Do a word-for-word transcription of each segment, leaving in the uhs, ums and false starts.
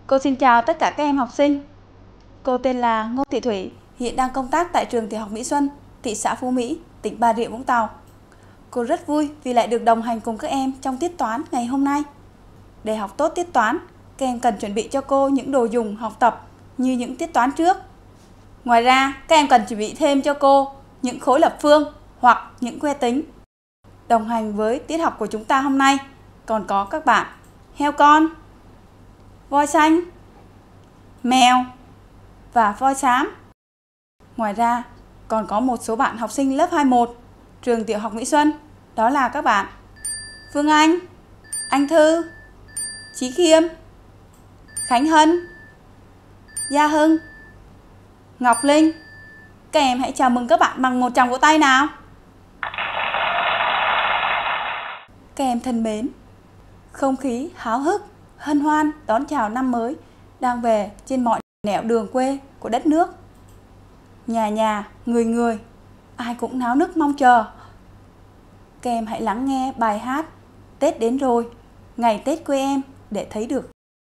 Cô xin chào tất cả các em học sinh. Cô tên là Ngô Thị Thủy, hiện đang công tác tại trường Tiểu học Mỹ Xuân, thị xã Phú Mỹ, tỉnh Bà Rịa Vũng Tàu. Cô rất vui vì lại được đồng hành cùng các em trong tiết toán ngày hôm nay. Để học tốt tiết toán, các em cần chuẩn bị cho cô những đồ dùng học tập như những tiết toán trước. Ngoài ra, các em cần chuẩn bị thêm cho cô những khối lập phương hoặc những que tính. Đồng hành với tiết học của chúng ta hôm nay còn có các bạn heo con, voi xanh, mèo và voi xám. Ngoài ra còn có một số bạn học sinh lớp hai mốt trường Tiểu học Mỹ Xuân, đó là các bạn Phương Anh, Anh Thư, Chí Khiêm, Khánh Hân, Gia Hưng, Ngọc Linh. Các em hãy chào mừng các bạn bằng một tràng vỗ tay nào. Các em thân mến, không khí háo hức, hân hoan đón chào năm mới đang về trên mọi nẻo đường quê của đất nước. Nhà nhà, người người, ai cũng náo nức mong chờ. Các em hãy lắng nghe bài hát Tết đến rồi, ngày Tết quê em để thấy được.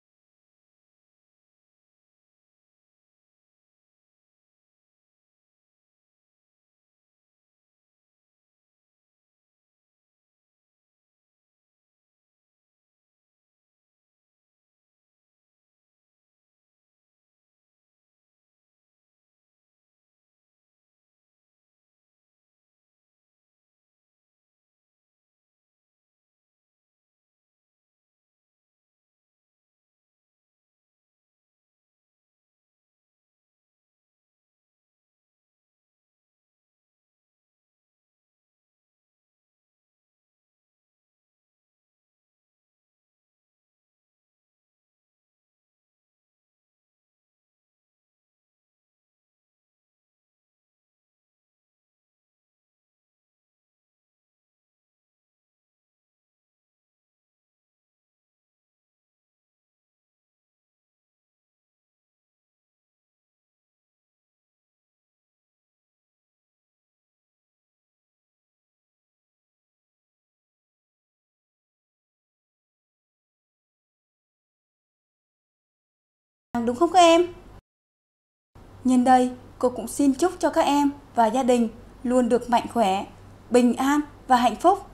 Đúng không các em? Nhân đây, cô cũng xin chúc cho các em và gia đình luôn được mạnh khỏe, bình an và hạnh phúc.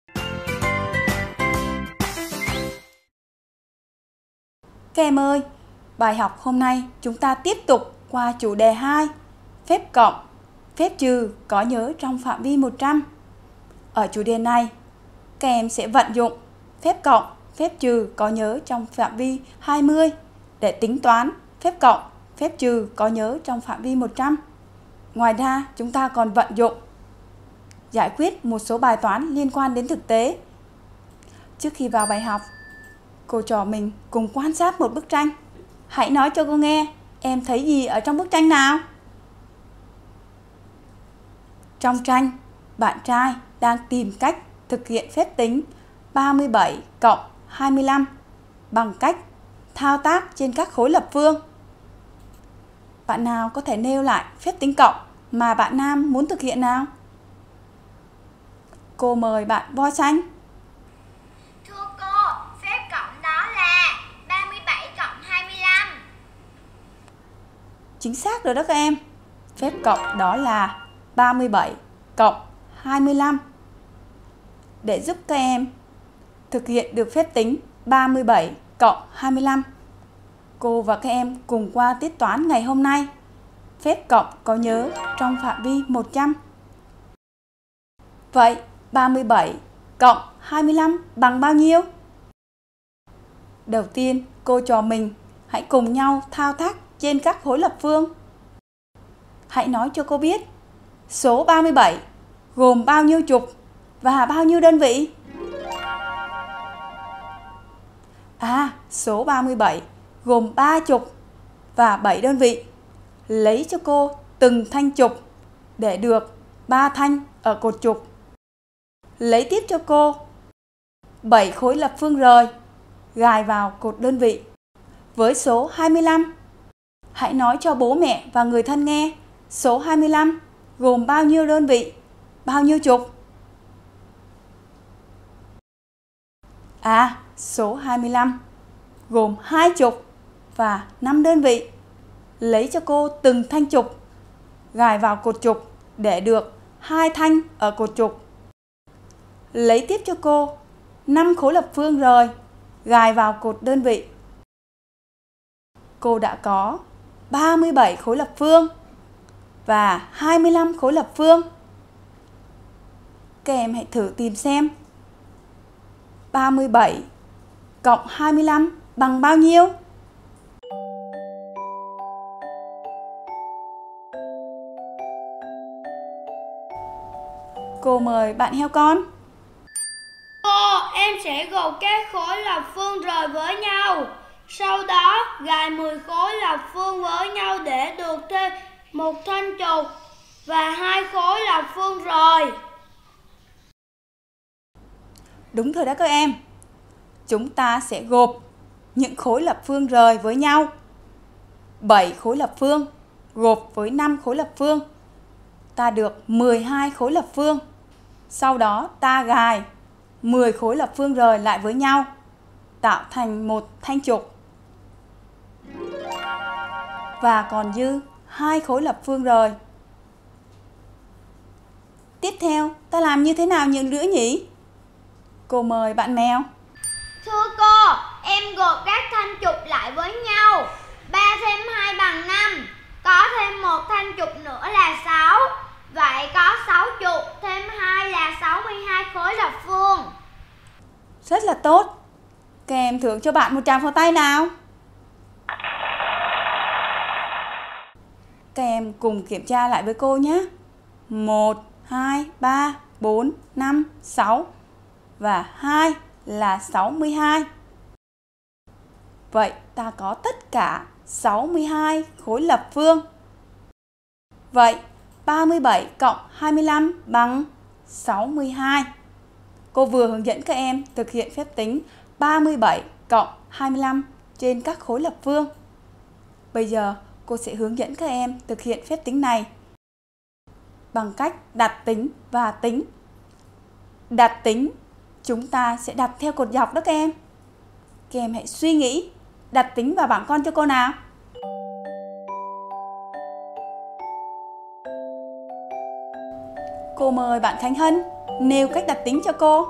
Các em ơi, bài học hôm nay chúng ta tiếp tục qua chủ đề hai, phép cộng, phép trừ có nhớ trong phạm vi một trăm. Ở chủ đề này, các em sẽ vận dụng phép cộng, phép trừ có nhớ trong phạm vi hai mươi để tính toán phép cộng, phép trừ có nhớ trong phạm vi một trăm. Ngoài ra, chúng ta còn vận dụng giải quyết một số bài toán liên quan đến thực tế. Trước khi vào bài học, cô trò mình cùng quan sát một bức tranh. Hãy nói cho cô nghe, em thấy gì ở trong bức tranh nào? Trong tranh, bạn trai đang tìm cách thực hiện phép tính ba mươi bảy cộng hai mươi lăm bằng cách thao tác trên các khối lập phương. Bạn nào có thể nêu lại phép tính cộng mà bạn nam muốn thực hiện nào? Cô mời bạn voi xanh. Thưa cô, phép cộng đó là ba mươi bảy cộng hai mươi lăm. Chính xác rồi đó các em. Phép cộng đó là ba mươi bảy cộng hai mươi lăm. Để giúp các em thực hiện được phép tính ba mươi bảy cộng hai mươi lăm, cô và các em cùng qua tiết toán ngày hôm nay. Phép cộng có nhớ trong phạm vi một trăm. Vậy ba mươi bảy cộng hai mươi lăm bằng bao nhiêu? Đầu tiên, cô trò mình hãy cùng nhau thao tác trên các khối lập phương. Hãy nói cho cô biết, số ba mươi bảy gồm bao nhiêu chục và bao nhiêu đơn vị? À, số ba mươi bảy gồm ba chục và bảy đơn vị. Lấy cho cô từng thanh chục để được ba thanh ở cột trục. Lấy tiếp cho cô bảy khối lập phương rời, gài vào cột đơn vị. Với số hai mươi lăm, hãy nói cho bố mẹ và người thân nghe số hai mươi lăm gồm bao nhiêu đơn vị, bao nhiêu chục? À, số hai mươi lăm gồm hai chục và năm đơn vị. Lấy cho cô từng thanh trục, gài vào cột trục để được hai thanh ở cột trục. Lấy tiếp cho cô năm khối lập phương rời, gài vào cột đơn vị. Cô đã có ba mươi bảy khối lập phương và hai mươi lăm khối lập phương. Các em hãy thử tìm xem ba mươi bảy cộng hai mươi lăm bằng bao nhiêu? Cô mời bạn heo con. Cô, em sẽ gộp các khối lập phương rời với nhau. Sau đó gài mười khối lập phương với nhau để được thêm một thanh trục và hai khối lập phương rời. Đúng rồi đó các em. Chúng ta sẽ gộp những khối lập phương rời với nhau. bảy khối lập phương gộp với năm khối lập phương, ta được mười hai khối lập phương. Sau đó ta gài mười khối lập phương rời lại với nhau, tạo thành một thanh trục. Và còn dư hai khối lập phương rời. Tiếp theo, ta làm như thế nào những nữa nhỉ? Cô mời bạn mèo. Thưa cô, em gộp các thanh trục lại với nhau. ba thêm hai bằng năm. Có thêm một thanh trục nữa là sáu. Vậy có sáu trục thêm hai là sáu mươi hai khối lập phương. Rất là tốt. Các em thưởng cho bạn một tràng pháo tay nào. Các em cùng kiểm tra lại với cô nhé. một, hai, ba, bốn, năm, sáu. Và hai là sáu mươi hai. Vậy ta có tất cả sáu mươi hai khối lập phương. Vậy ba mươi bảy cộng hai mươi lăm bằng sáu mươi hai. Cô vừa hướng dẫn các em thực hiện phép tính ba mươi bảy cộng hai mươi lăm trên các khối lập phương. Bây giờ cô sẽ hướng dẫn các em thực hiện phép tính này bằng cách đặt tính và tính. Đặt tính chúng ta sẽ đặt theo cột dọc đó các em. Các em hãy suy nghĩ đặt tính vào bảng con cho cô nào. Cô mời bạn Khánh Hân nêu cách đặt tính cho cô.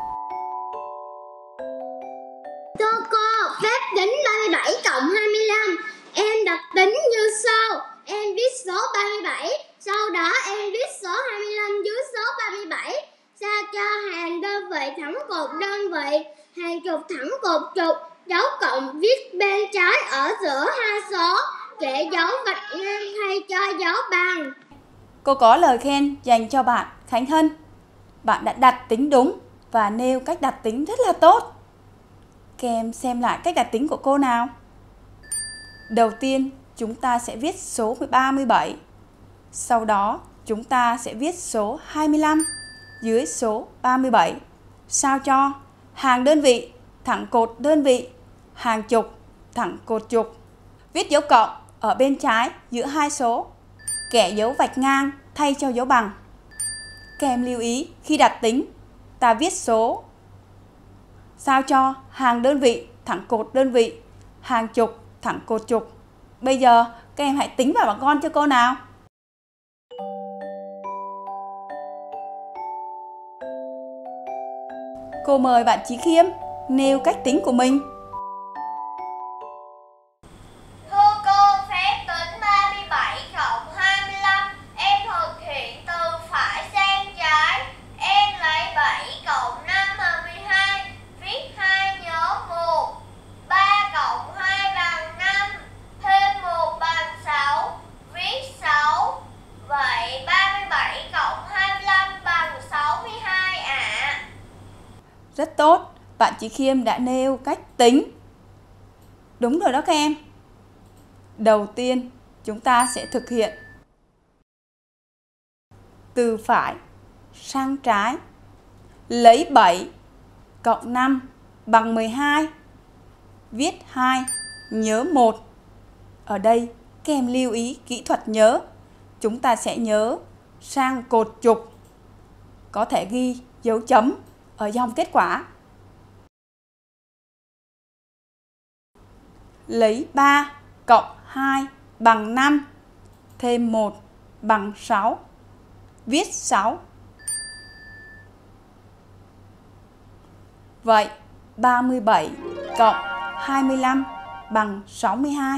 Thưa cô, phép tính ba mươi bảy cộng hai mươi lăm. Em đặt tính như sau. Em viết số ba mươi bảy, sau đó em viết số hai mươi lăm dưới số ba mươi bảy. Sao cho hàng đơn vị thẳng cột đơn vị, hàng trục thẳng cột trục, dấu cộng viết bên trái ở giữa hai số, kẻ dấu vạch ngang thay cho dấu bằng. Cô có lời khen dành cho bạn Khánh Hân. Bạn đã đặt tính đúng và nêu cách đặt tính rất là tốt. Các em xem lại cách đặt tính của cô nào. Đầu tiên chúng ta sẽ viết số ba mươi bảy. Sau đó chúng ta sẽ viết số hai mươi lăm dưới số ba mươi bảy. Sao cho hàng đơn vị thẳng cột đơn vị, hàng trục thẳng cột trục. Viết dấu cộng ở bên trái giữa hai số, kẻ dấu vạch ngang thay cho dấu bằng. Các em lưu ý khi đặt tính, ta viết số sao cho hàng đơn vị thẳng cột đơn vị, hàng trục thẳng cột trục. Bây giờ các em hãy tính vào bảng con cho cô nào. Cô mời bạn Chí Khiêm nêu cách tính của mình. Thưa cô, phép tính ba mươi bảy cộng hai mươi lăm. Em thực hiện từ phải sang trái. Em lấy bảy cộng năm bằng mười hai. Viết hai nhớ một. ba cộng hai bằng năm. Thêm một bằng sáu. Viết sáu. Vậy ba mươi bảy cộng hai mươi lăm bằng sáu mươi hai ạ. À. Rất tốt, bạn Chí Khiêm đã nêu cách tính. Đúng rồi đó các em. Đầu tiên, chúng ta sẽ thực hiện từ phải sang trái. Lấy bảy cộng năm bằng mười hai. Viết hai, nhớ một. Ở đây, các em lưu ý kỹ thuật nhớ. Chúng ta sẽ nhớ sang cột trục. Có thể ghi dấu chấm ở dòng kết quả. lấy ba cộng hai bằng năm, thêm một bằng sáu. Viết sáu. Vậy ba mươi bảy cộng hai mươi lăm bằng sáu mươi hai.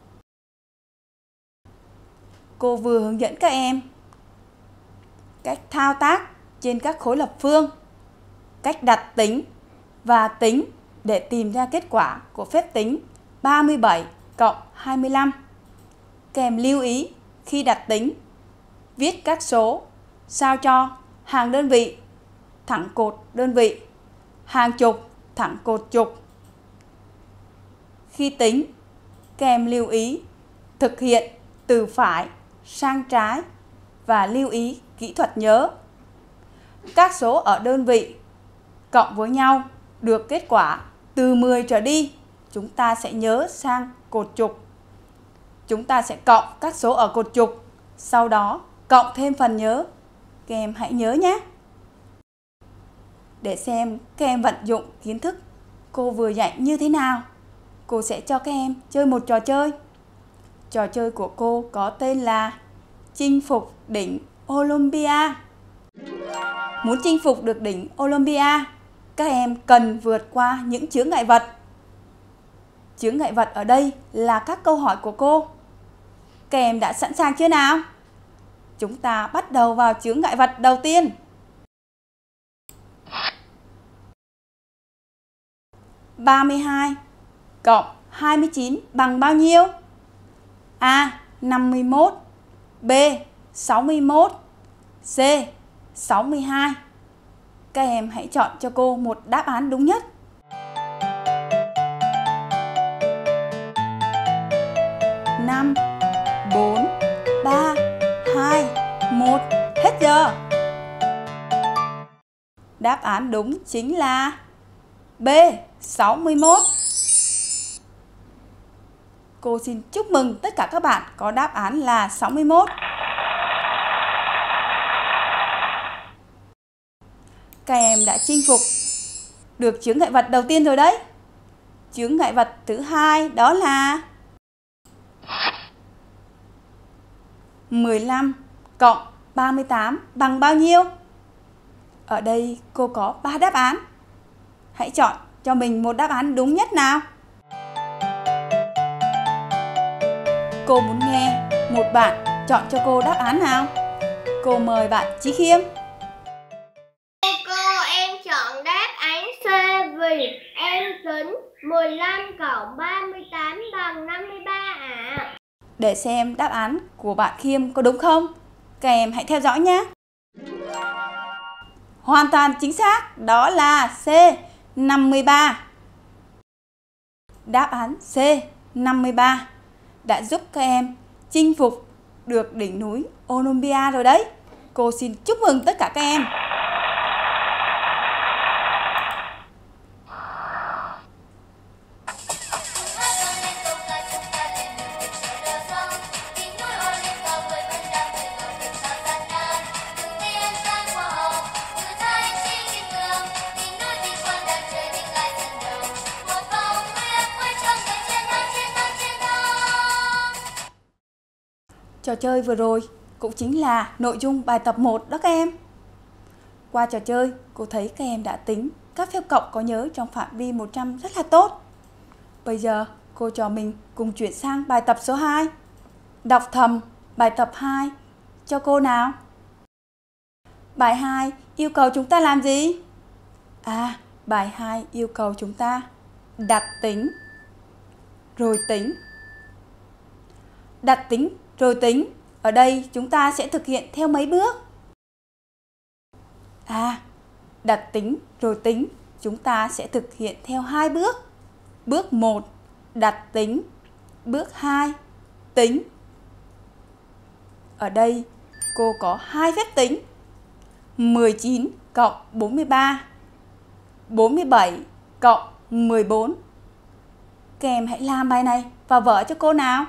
Cô vừa hướng dẫn các em cách thao tác trên các khối lập phương, cách đặt tính và tính để tìm ra kết quả của phép tính ba mươi bảy cộng hai mươi lăm. Các em lưu ý khi đặt tính, viết các số sao cho hàng đơn vị thẳng cột đơn vị, hàng chục thẳng cột chục. Khi tính, các em lưu ý thực hiện từ phải sang trái và lưu ý kỹ thuật nhớ. Các số ở đơn vị cộng với nhau được kết quả từ mười trở đi, chúng ta sẽ nhớ sang cột trục. Chúng ta sẽ cộng các số ở cột trục, sau đó cộng thêm phần nhớ. Các em hãy nhớ nhé. Để xem các em vận dụng kiến thức cô vừa dạy như thế nào, cô sẽ cho các em chơi một trò chơi. Trò chơi của cô có tên là chinh phục đỉnh Olympia. Muốn chinh phục được đỉnh Olympia, các em cần vượt qua những chướng ngại vật. Chướng ngại vật ở đây là các câu hỏi của cô. Các em đã sẵn sàng chưa nào? Chúng ta bắt đầu vào chướng ngại vật đầu tiên. ba mươi hai cộng hai mươi chín bằng bao nhiêu? A. năm mươi mốt, B. sáu mươi mốt, C. sáu mươi hai. Các em hãy chọn cho cô một đáp án đúng nhất. năm, bốn, ba, hai, một. Hết giờ. Đáp án đúng chính là B. sáu mươi mốt. Cô xin chúc mừng tất cả các bạn có đáp án là sáu mươi mốt. Các em đã chinh phục được chướng ngại vật đầu tiên rồi đấy. Chướng ngại vật thứ hai đó là mười lăm cộng ba mươi tám bằng bao nhiêu? Ở đây cô có ba đáp án. Hãy chọn cho mình một đáp án đúng nhất nào. Cô muốn nghe một bạn chọn cho cô đáp án nào. Cô mời bạn Chí Khiêm. Cô, cô em chọn đáp án C vì em tính mười lăm cộng ba mươi tám bằng năm mươi ba ạ. À. Để xem đáp án của bạn Khiêm có đúng không? Các em hãy theo dõi nhé. Hoàn toàn chính xác, đó là C, năm mươi ba. Đáp án C, năm mươi ba đã giúp các em chinh phục được đỉnh núi Olympia rồi đấy. Cô xin chúc mừng tất cả các em. Trò chơi vừa rồi cũng chính là nội dung bài tập một đó các em. Qua trò chơi, cô thấy các em đã tính các phép cộng có nhớ trong phạm vi một trăm rất là tốt. Bây giờ cô trò mình cùng chuyển sang bài tập số hai. Đọc thầm bài tập hai cho cô nào. Bài hai yêu cầu chúng ta làm gì? À, bài hai yêu cầu chúng ta đặt tính rồi tính. Đặt tính rồi tính, ở đây chúng ta sẽ thực hiện theo mấy bước? À, đặt tính rồi tính, chúng ta sẽ thực hiện theo hai bước. Bước một, đặt tính. Bước hai, tính. Ở đây cô có hai phép tính. mười chín cộng bốn mươi ba, bốn mươi bảy cộng mười bốn. Các em hãy làm bài này vào vở cho cô nào.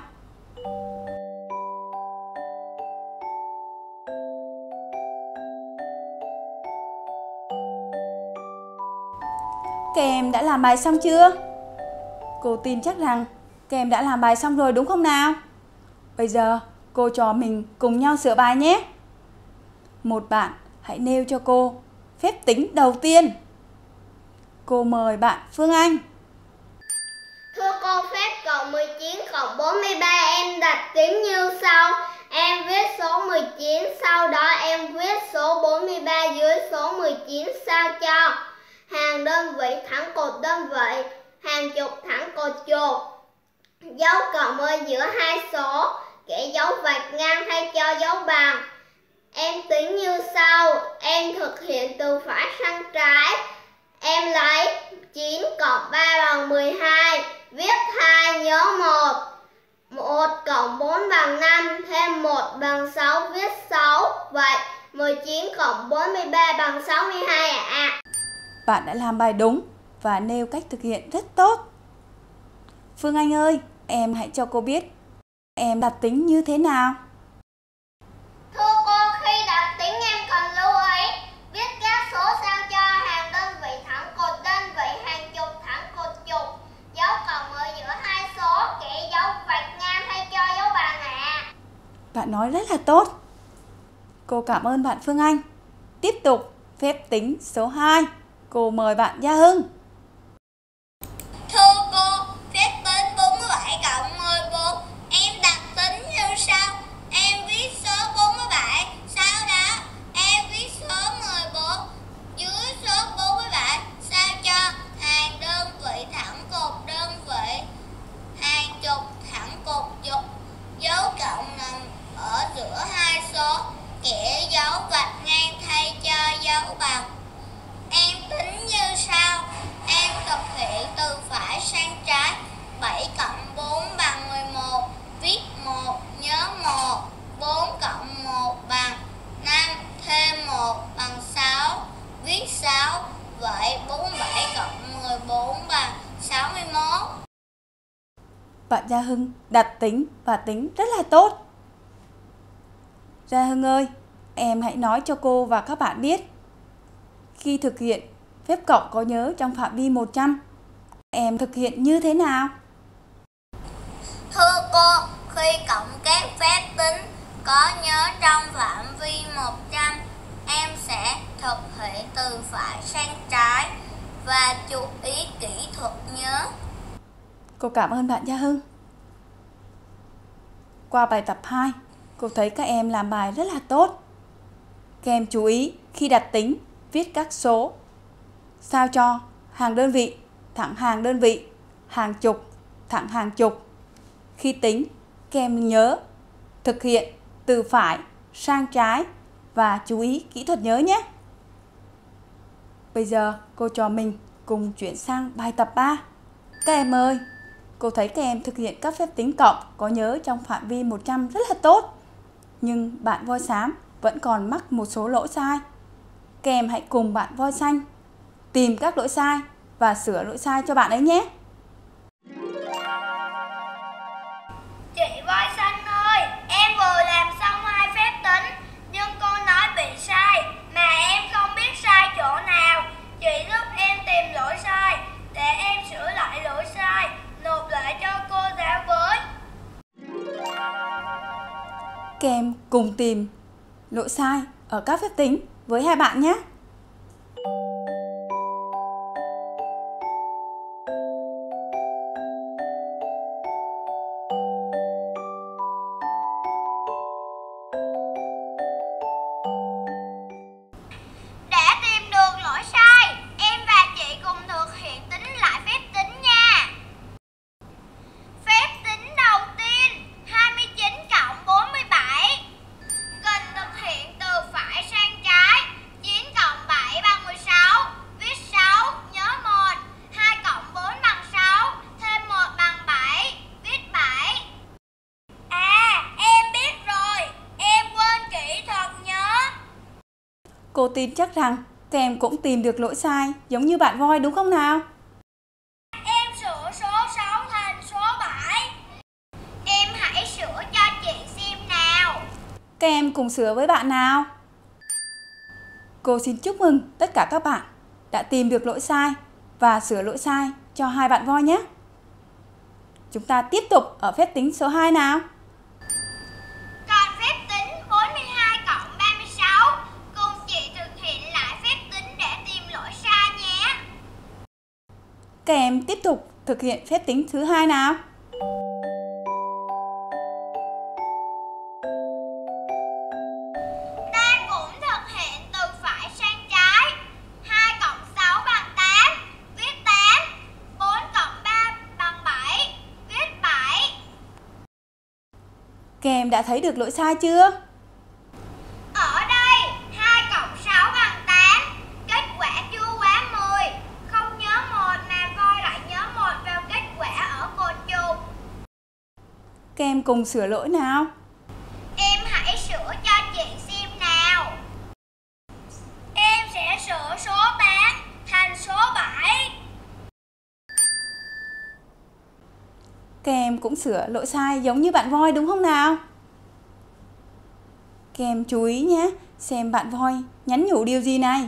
Các em đã làm bài xong chưa? Cô tin chắc rằng các em đã làm bài xong rồi đúng không nào? Bây giờ cô trò mình cùng nhau sửa bài nhé. Một bạn hãy nêu cho cô phép tính đầu tiên. Cô mời bạn Phương Anh. Thưa cô, phép cộng mười chín cộng bốn mươi ba em đặt tính như sau. Em viết số mười chín, sau đó em viết số bốn mươi ba dưới số mười chín sao cho. Hàng đơn vị thẳng cột đơn vị, hàng chục thẳng cột chục. Dấu cộng ở giữa hai số, kẻ dấu vạch ngang thay cho dấu bằng. Em tính như sau. Em thực hiện từ phải sang trái. Em lấy chín cộng ba bằng mười hai. Viết hai nhớ một. một cộng bốn bằng năm. Thêm một bằng sáu. Viết sáu. Vậy mười chín cộng bốn mươi ba bằng sáu mươi hai ạ. À. Bạn đã làm bài đúng và nêu cách thực hiện rất tốt. Phương Anh ơi, em hãy cho cô biết em đặt tính như thế nào. Thưa cô, khi đặt tính em cần lưu ý viết các số sao cho, hàng đơn vị thẳng cột đơn vị, hàng chục thẳng cột chục. Dấu cộng ở giữa hai số, kẻ dấu vạch ngang thay cho dấu bằng ạ. À. Bạn nói rất là tốt. Cô cảm ơn bạn Phương Anh. Tiếp tục phép tính số hai. Cô mời bạn Gia Hưng. Thưa cô, phép tính bốn mươi bảy cộng mười bốn em đặt tính như sau. Em viết số bốn mươi bảy, sau đó em viết số mười bốn dưới số bốn mươi bảy sao cho. Hàng đơn vị thẳng cột đơn vị, hàng chục thẳng cột chục. Dấu cộng nằm ở giữa hai số, kẻ dấu vạch ngang thay cho dấu bằng. Em tính như sau. Em thực hiện từ phải sang trái. Bảy cộng bốn bằng mười một. Viết một nhớ một. Bốn cộng một bằng năm. Thêm một bằng sáu. Viết sáu. Vậy bốn mươi bảy cộng mười bốn bằng sáu mươi mốt. Bạn Gia Hưng đặt tính và tính rất là tốt. Gia Hưng ơi, em hãy nói cho cô và các bạn biết, khi thực hiện phép cộng có nhớ trong phạm vi một trăm, em thực hiện như thế nào? Thưa cô, khi cộng các phép tính có nhớ trong phạm vi một trăm, em sẽ thực hiện từ phải sang trái và chú ý kỹ thuật nhớ. Cô cảm ơn bạn Gia Hưng. Qua bài tập hai, cô thấy các em làm bài rất là tốt. Các em chú ý khi đặt tính, viết các số sao cho hàng đơn vị, thẳng hàng đơn vị, hàng chục, thẳng hàng chục. Khi tính, các em nhớ thực hiện từ phải sang trái và chú ý kỹ thuật nhớ nhé. Bây giờ cô trò mình cùng chuyển sang bài tập ba. Các em ơi, cô thấy các em thực hiện các phép tính cộng có nhớ trong phạm vi một trăm rất là tốt. Nhưng bạn voi xám vẫn còn mắc một số lỗi sai. Các em hãy cùng bạn voi xanh tìm các lỗi sai và sửa lỗi sai cho bạn ấy nhé. Chị voi xanh ơi, em vừa làm xong hai phép tính, nhưng cô nói bị sai, mà em không biết sai chỗ nào. Chị giúp em tìm lỗi sai, để em sửa lại lỗi sai, nộp lại cho cô giáo với. Các em cùng tìm lỗi sai ở các phép tính với hai bạn nhé. Để tìm được lỗi sai, em và chị cùng thực hiện tính lại phép tính nha. Phép tính đầu tiên, hai mươi chín cộng bốn mươi bảy. Cần thực hiện từ phải sang trái. chín cộng bảy bằng mười sáu. Viết sáu, nhớ một. hai cộng bốn bằng sáu. Thêm một bằng bảy. Viết bảy. À, em biết rồi, em quên kỹ thuật nhớ. Cô tin chắc rằng các em cũng tìm được lỗi sai giống như bạn voi đúng không nào? Em sửa số sáu thành số bảy. Em hãy sửa cho chị xem nào. Các em cùng sửa với bạn nào. Cô xin chúc mừng tất cả các bạn đã tìm được lỗi sai và sửa lỗi sai cho hai bạn voi nhé. Chúng ta tiếp tục ở phép tính số hai nào. Còn phép tính bốn mươi hai cộng ba mươi sáu. Cùng chị thực hiện lại phép tính để tìm lỗi sai nhé. Các em tiếp tục thực hiện phép tính thứ hai nào. Ta cũng thực hiện từ phải sang trái. hai cộng sáu bằng tám, viết tám. bốn cộng ba bằng bảy, viết bảy. Các em đã thấy được lỗi sai chưa? Ở đây hai cộng sáu bằng tám. Kết quả chưa quá mười. Không nhớ một mà voi lại nhớ một vào kết quả ở cột trục. Các em cùng sửa lỗi nào. Em hãy sửa cho chị xem nào. Em sẽ sửa số tám thành số bảy. Các em cũng sửa lỗi sai giống như bạn voi đúng không nào? Các em chú ý nhé, xem bạn voi nhắn nhủ điều gì này.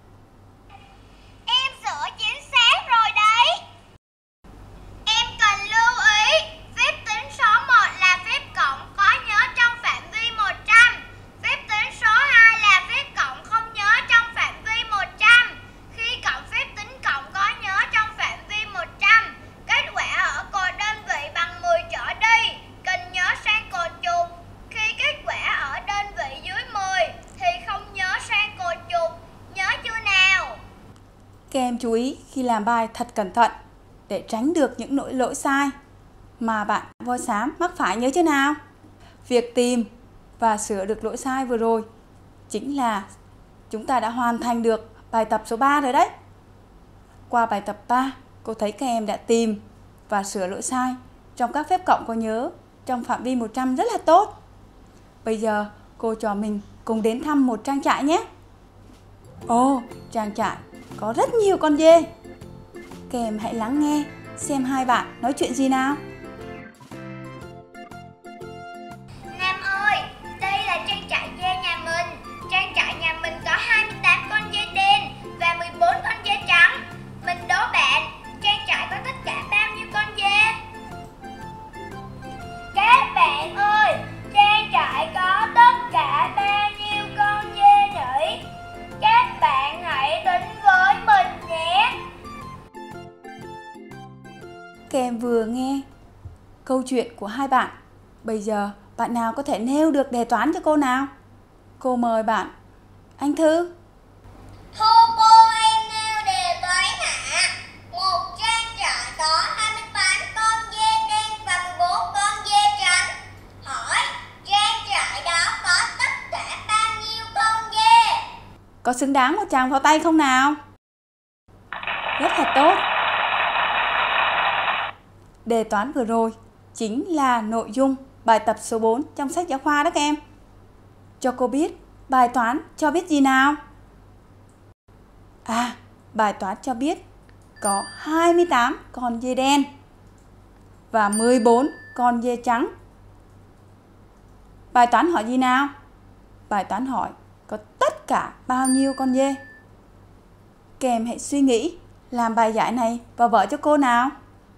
Em sửa chính xác rồi đấy. Em cần lưu ý, phép tính số một là phép cộng có nhớ trong phạm vi một trăm. Phép tính số hai là phép cộng không nhớ trong phạm vi một trăm. Khi cộng phép tính cộng có nhớ trong phạm vi một trăm, kết quả ở cột đơn vị bằng mười trở đi, cần nhớ sang cột trục. Khi kết quả ở đơn vị dưới mười thì không nhớ sang cột trục. Nhớ chưa nào? Các em chú ý khi làm bài thật cẩn thận để tránh được những lỗi lỗi sai mà bạn voi xám mắc phải, nhớ chưa nào? Việc tìm và sửa được lỗi sai vừa rồi chính là chúng ta đã hoàn thành được bài tập số ba rồi đấy. Qua bài tập ba, cô thấy các em đã tìm và sửa lỗi sai trong các phép cộng có nhớ trong phạm vi một trăm rất là tốt. Bây giờ cô trò mình cùng đến thăm một trang trại nhé. Ồ, trang trại có rất nhiều con dê. Các em hãy lắng nghe xem hai bạn nói chuyện gì nào. Nam ơi, đây là trang trại dê nhà mình. Trang trại nhà mình có hai mươi tám con dê đen và mười bốn con dê trắng. Mình đố bạn, trang trại có tất cả bao nhiêu con dê? Các bạn ơi, trang trại có tất cả bao nhiêu con dê nhỉ? Các bạn hãy tính với mình nhé. Các em vừa nghe câu chuyện của hai bạn. Bây giờ bạn nào có thể nêu được đề toán cho cô nào? Cô mời bạn. Anh Thư. Thưa cô, em nêu đề toán ạ. Một trang trại có hai mươi tám con dê đen và mười bốn con dê trắng. Hỏi, trang trại đó có tất cả bao nhiêu con dê? Có xứng đáng một tràng pháo tay không nào? Rất là tốt. Đề toán vừa rồi chính là nội dung bài tập số bốn trong sách giáo khoa đó các em. Cho cô biết bài toán cho biết gì nào? À, bài toán cho biết có hai mươi tám con dê đen và mười bốn con dê trắng. Bài toán hỏi gì nào? Bài toán hỏi có tất cả bao nhiêu con dê? Các em hãy suy nghĩ làm bài giải này vào vở cho cô nào.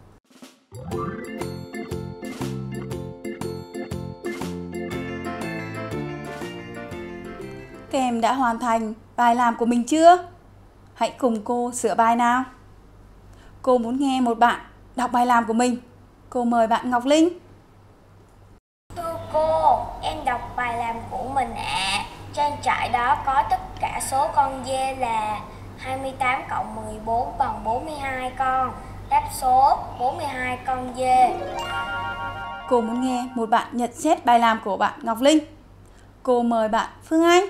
Các em đã hoàn thành bài làm của mình chưa? Hãy cùng cô sửa bài nào. Cô muốn nghe một bạn đọc bài làm của mình. Cô mời bạn Ngọc Linh. Thưa cô, em đọc bài làm của mình ạ. À. Trang trại đó có tất cả số con dê là hai mươi tám cộng mười bốn bằng bốn mươi hai con. Đáp số bốn mươi hai con dê. Cô muốn nghe một bạn nhận xét bài làm của bạn Ngọc Linh. Cô mời bạn Phương Anh.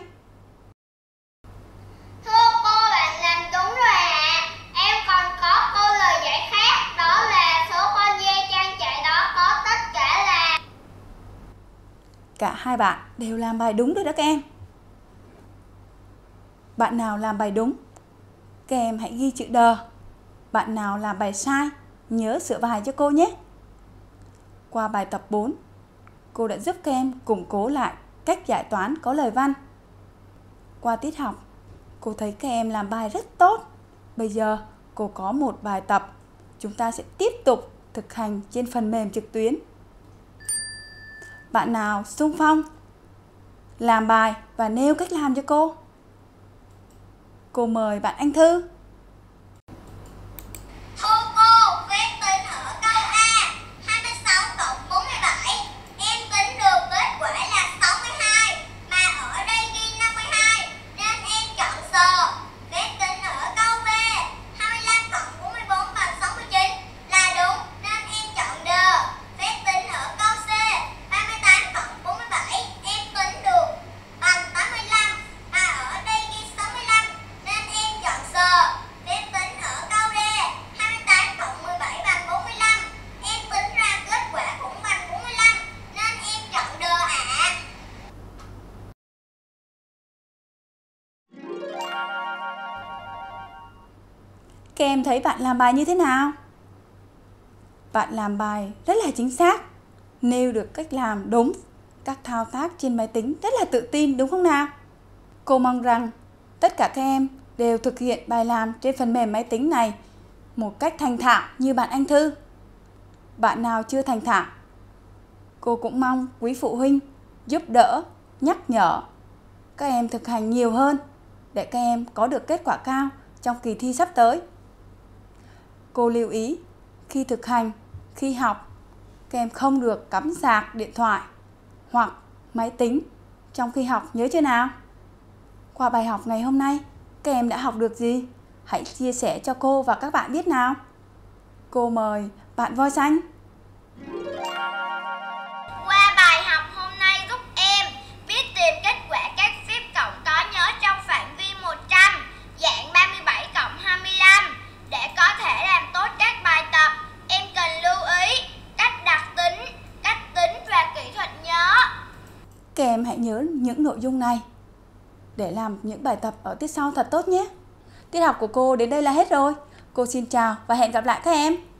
Thưa cô, bạn làm đúng rồi ạ. Em còn có câu lời giải khác, đó là số con dê trang trại đó có tất cả là... Cả hai bạn đều làm bài đúng rồi đó các em. Bạn nào làm bài đúng, các em hãy ghi chữ đờ. Bạn nào làm bài sai, nhớ sửa bài cho cô nhé. Qua bài tập bốn, cô đã giúp các em củng cố lại cách giải toán có lời văn. Qua tiết học, cô thấy các em làm bài rất tốt. Bây giờ cô có một bài tập, chúng ta sẽ tiếp tục thực hành trên phần mềm trực tuyến. Bạn nào xung phong làm bài và nêu cách làm cho cô? Cô mời bạn Anh Thư. Thưa cô, phép tính ở câu A hai mươi sáu cộng bốn mươi bảy. Em tính được kết quả là sáu mươi hai, mà ở đây ghi năm mươi hai nên em chọn S. Phép tính ở câu B hai mươi lăm cộng bốn mươi bốn bằng sáu mươi chín là đúng nên em chọn D. Phép tính ở câu C ba mươi tám cộng bốn mươi bảy. Em tính được bằng tám mươi lăm, mà ở đây ghi sáu mươi lăm nên em chọn S. Phép tính ở câu D hai mươi tám cộng mười bảy bằng bốn mươi lăm. Em tính ra kết quả cũng bằng bốn mươi lăm nên em chọn D ạ. Các em thấy bạn làm bài như thế nào? Bạn làm bài rất là chính xác, nêu được cách làm đúng, các thao tác trên máy tính rất là tự tin, đúng không nào? Cô mong rằng tất cả các em đều thực hiện bài làm trên phần mềm máy tính này một cách thành thạo như bạn Anh Thư. Bạn nào chưa thành thạo, cô cũng mong quý phụ huynh giúp đỡ, nhắc nhở các em thực hành nhiều hơn để các em có được kết quả cao trong kỳ thi sắp tới. Cô lưu ý khi thực hành, khi học, các em không được cắm sạc điện thoại hoặc máy tính trong khi học, nhớ chưa nào? Qua bài học ngày hôm nay, các em đã học được gì? Hãy chia sẻ cho cô và các bạn biết nào. Cô mời bạn Voi Xanh. Qua bài học hôm nay giúp em biết tìm kết quả các phép cộng có nhớ trong phạm vi một trăm, dạng ba mươi bảy cộng hai mươi lăm. Để có thể làm tốt các bài tập, em cần lưu ý cách đặt tính, cách tính và kỹ thuật nhớ. Các em hãy nhớ những nội dung này để làm những bài tập ở tiết sau thật tốt nhé. Tiết học của cô đến đây là hết rồi. Cô xin chào và hẹn gặp lại các em.